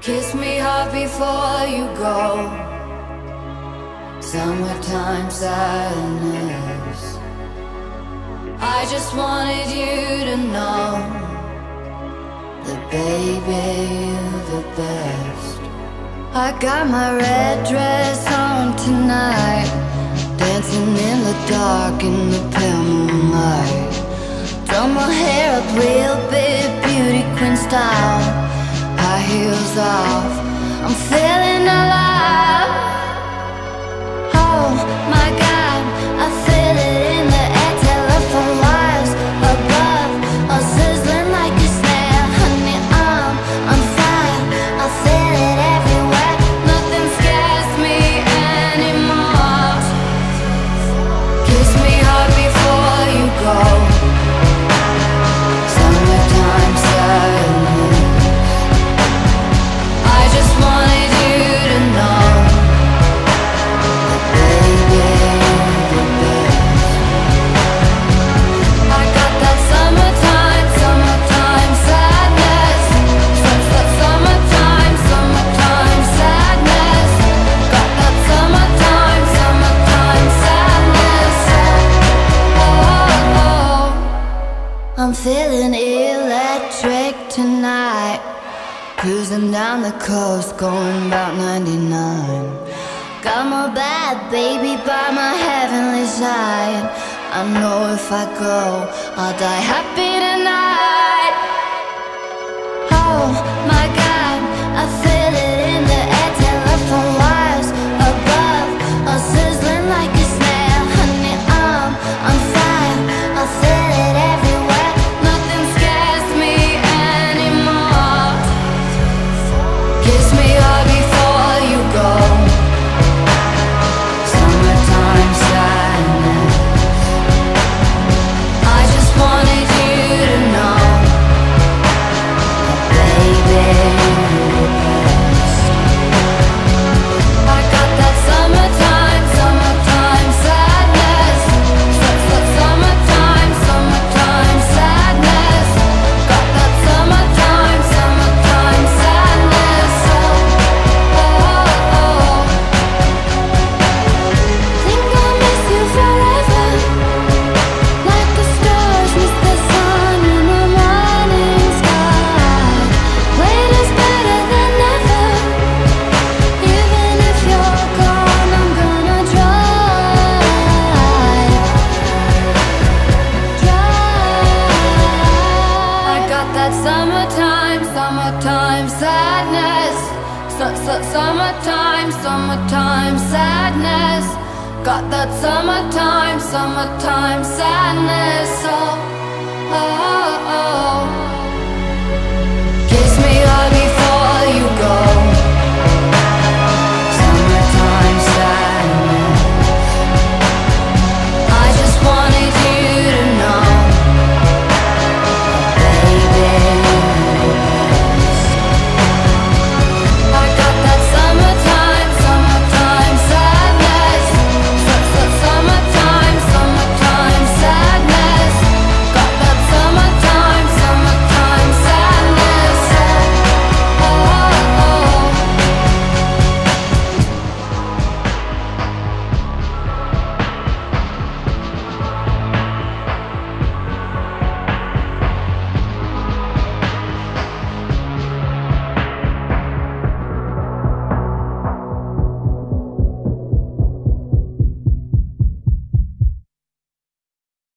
Kiss me hard before you go. Summertime sadness. I just wanted you to know that baby, you're the best. I got my red dress on tonight, dancing in the dark in the pale moonlight. Done my hair up real big, beauty queen style. High heels off, I'm feeling alive. Oh my God, I feel it in the air. Telephone wires above, all sizzling like a snare. Honey, I'm on fire, I feel it everywhere. Nothing scares me anymore. Kiss me hard before you go. Summertime sadness. I just wanted you to know that baby, you're the best. I got that summertime, summertime sadness. Summertime, summertime sadness. Got that summertime, summertime sadness. Oh, I'm feeling electric tonight. Cruising down the coast, going about 99. Got my bad baby by my heavenly side. I know if I go, I'll die happy tonight. Oh my God, I feel it in the air. Telephone wires above, all sizzling like a snare. Honey, I'm on fire, I feel it everywhere. Nothing scares me anymore. Kiss me hard before you go. Summertime sadness. I just wanted you to know that baby, you're the best. I got that summertime, summertime sadness. Summertime, summertime sadness. Got that summertime, summertime sadness. Think I'll miss you forever, like the stars miss the sun in the morning sky. Wait is better than never. Even if you're gone, I'm gonna try. I got that summertime, summertime sadness. Summertime, summertime sadness. Got that summertime, summertime sadness. Oh, oh, oh.